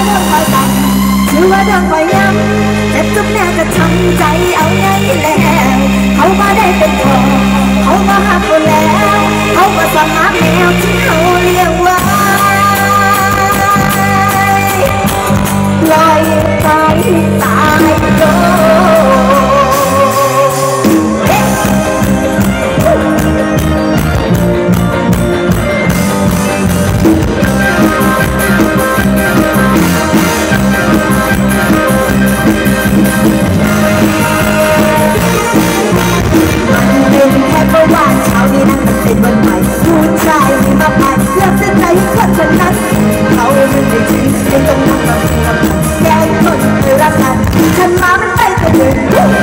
ว่าเรื่องคอยดังถือว่าเรื่องคอยย้ำเจ็บทุกแน่ก็ทำใจเอาไงแล้วเขามาได้เป็นพ่อเขามาหักคนแล้วเขาก็สมัครแมวที่เขาเลี้ยงไว้ลอยไปตายโดเพราะว่าเช้านี้นั้นมันเป็นวันใหม่ผู้ชายมีมากมายเลือกเส้นใจให้คนคนนั้นเขาไม่ได้ทิ้งไม่ต้องนั่งกับเพื่อนแย่งคนไปรักกันฉันมามันไปกันเลย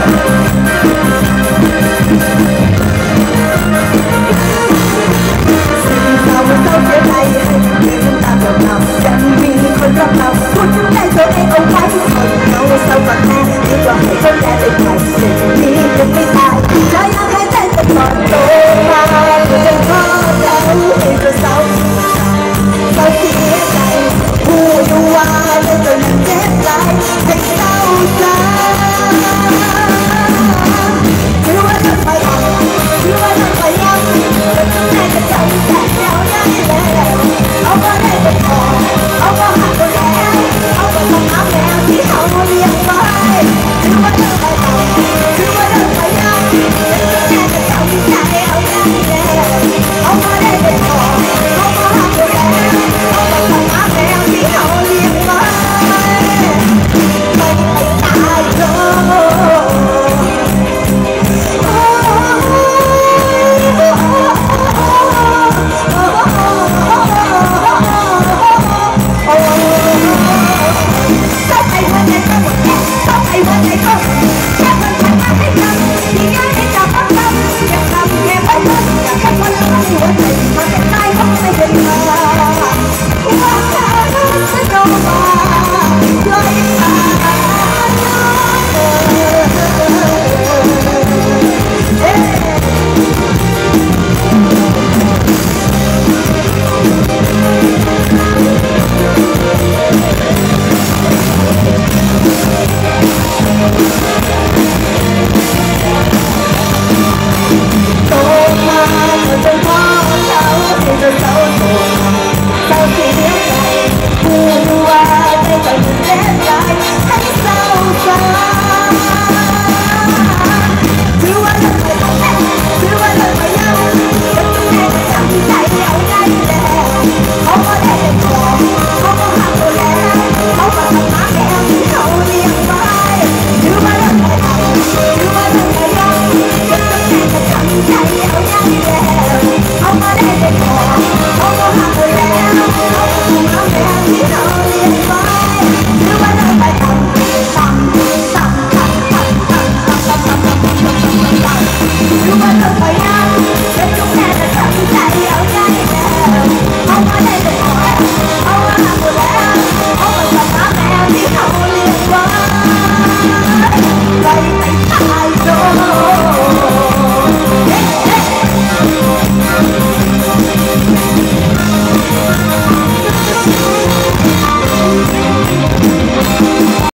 สิ่งเราเศร้าเสียใจมีน้ำตาเปล่าๆยังมีคนรักเราพูดถึงใจตัวเองเอาไว้คนเราเศร้าก่อนแน่ดีกว่าให้คนแย่ไปใครสิ่งนี้ยังไม่ตายใจยังให้ใจตลอดโตมาเพื่อพ่อเราให้เธอเศร้าเศร้าเสียใจผู้อยู่ว่าไม่เคยมันเจ็บใจให้เศร้าใจถือว่าทำไปอ่ะถือว่าทำไปยังแม่จะจำแต่แล้วได้แล้วเอาก็ได้เป็นพอเอาก็หักก็แล้วเอาก็ต้องเอาแล้วที่เขาเลี้ยงไว้ถือว่าทำไปอ่ะถือว่าทำไปยังแม่จะจำแต่แล้วได้แล้วเอาก็ได้เป็นพอเอาก็หักก็แล้วเอาก็ต้องเอาแล้วที่เขาเลี้ยงไว้ไม่ตายโดผู้ว่าได้ใจมันแน่ใจให้เศร้าใจ